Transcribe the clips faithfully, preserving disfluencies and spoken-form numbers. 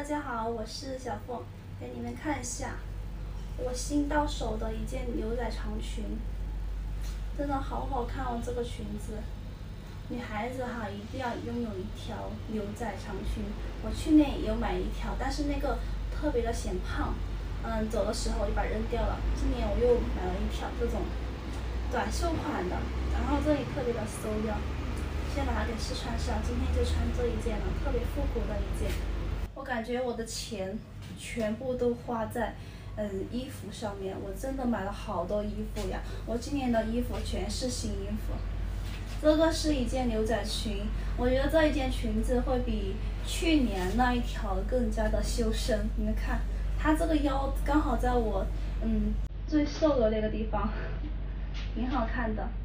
家好，我是小凤，给你们看一下我新到手的一件牛仔长裙，真的好好看哦！这个裙子，女孩子哈一定要拥有一条牛仔长裙。我去年也有买一条，但是那个特别的显胖，嗯，走的时候我就把它扔掉了。今年我又买了一条这种短袖款的，然后这里特别的馊掉，先把它给试穿上。今天就穿这一件了，特别复古的一件。我感觉我的钱全部都花在嗯衣服上面，我真的买了好多衣服呀！我今年的衣服全是新衣服。这个是一件牛仔裙，我觉得这一件裙子会比去年那一条更加的修身。你们看，它这个腰刚好在我嗯最瘦的那个地方，挺好看的。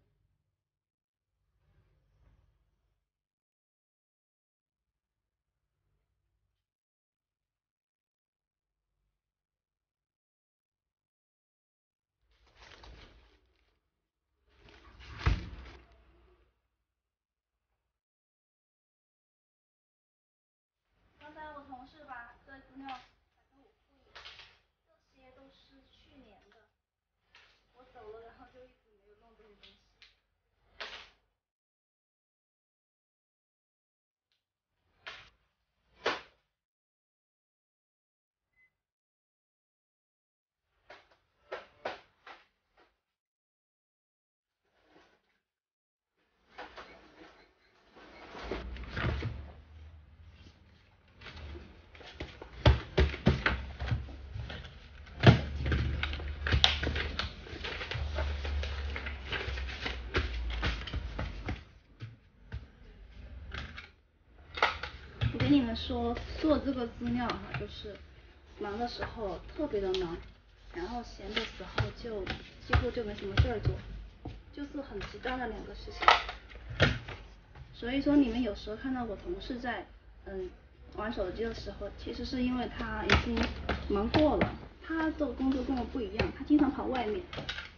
刚才我同事把这资料还给我复印，这些都是去年的，我走了，然后就一直没有弄这些东西。我跟你们说，做这个资料哈，就是忙的时候特别的忙，然后闲的时候就几乎就没什么事儿做，就是很极端的两个事情。所以说你们有时候看到我同事在嗯玩手机的时候，其实是因为他已经忙过了，他的工作跟我不一样，他经常跑外面。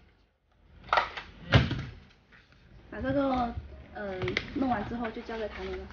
把这个嗯弄完之后就交给他们了。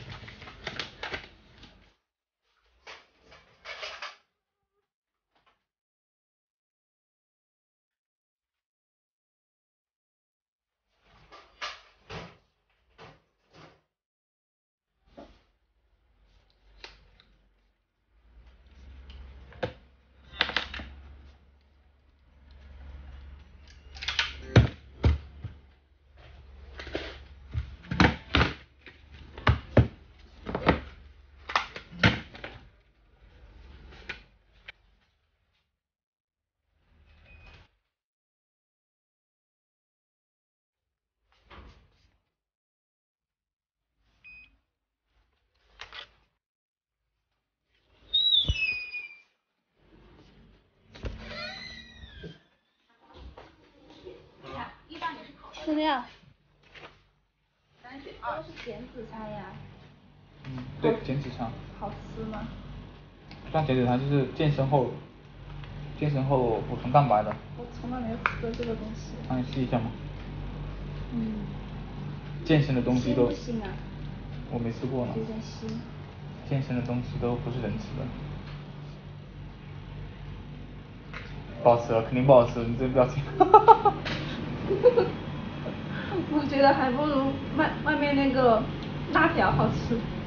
资料，都是减脂餐呀。 嗯，对，减脂餐。 好吃吗？ 不算减脂餐，就是健身后，健身后补充蛋白的。 我从来没有吃过这个东西。 让你试一下吗？ 嗯。 健身的东西都。 腥不腥啊？ 我没吃过呢。 有点腥。 健身的东西都不是人吃的。不好吃，肯定不好吃，你这个表情。 我觉得还不如外外面那个辣条好吃。